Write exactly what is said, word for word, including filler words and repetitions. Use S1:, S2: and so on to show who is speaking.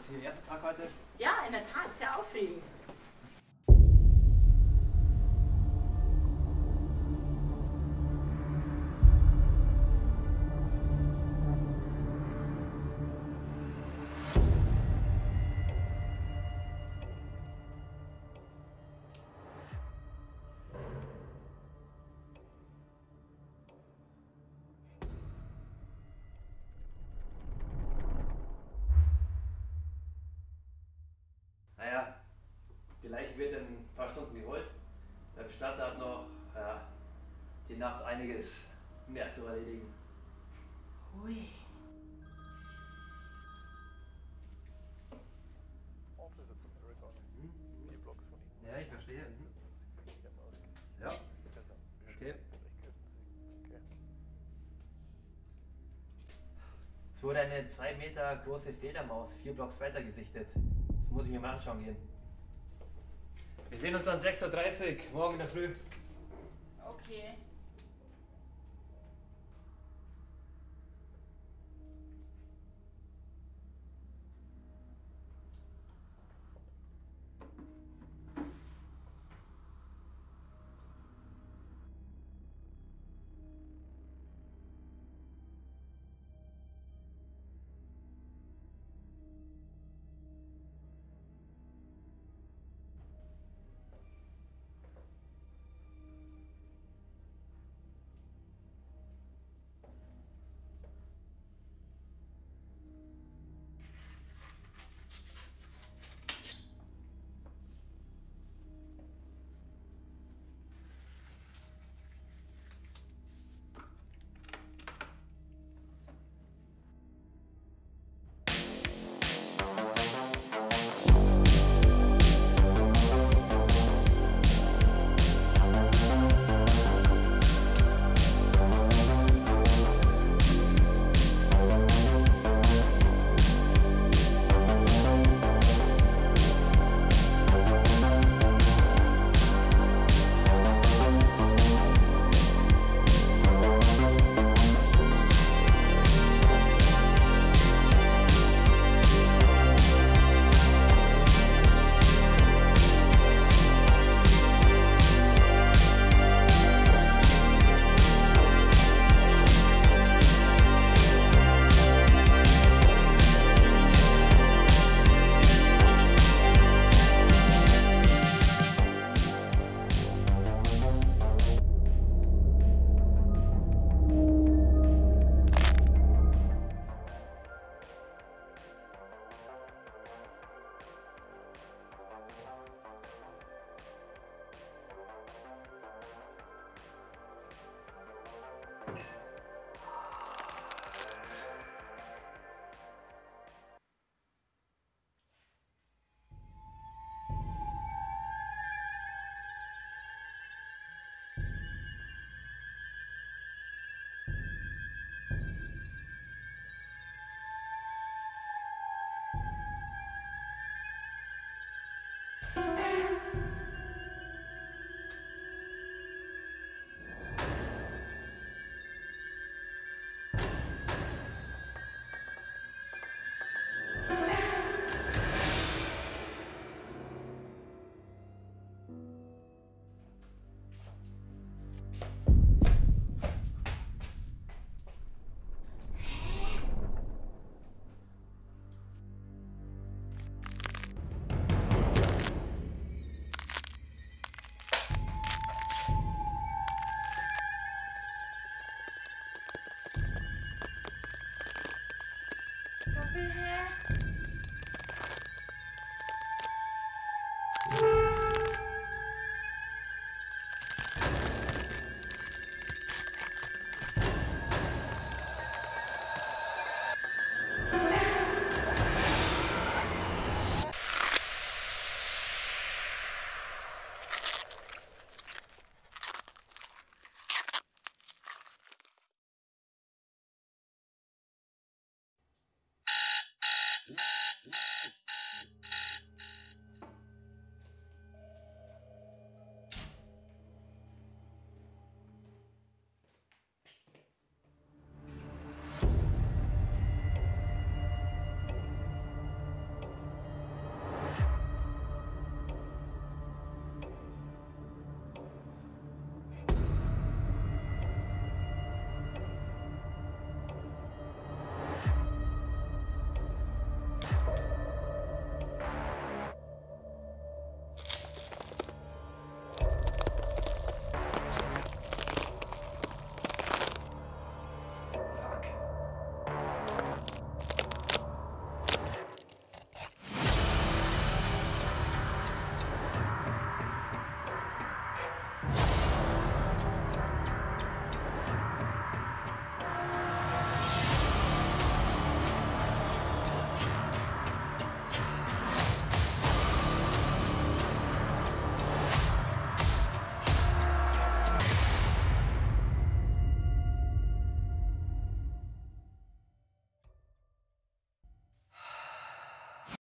S1: das hier der erste Tag heute?
S2: Ja, in der Tat, sehr aufregend.
S1: Naja, die Leiche wird in ein paar Stunden geholt. Der Bestatter hat noch ja, die Nacht einiges mehr zu erledigen.
S2: Hui.
S1: Ja, ich verstehe. Ja. Okay. Es wurde eine zwei Meter große Fledermaus vier Blocks weiter gesichtet. Das muss ich mir mal anschauen gehen. Wir sehen uns um sechs Uhr dreißig morgen in der Früh.
S2: Okay.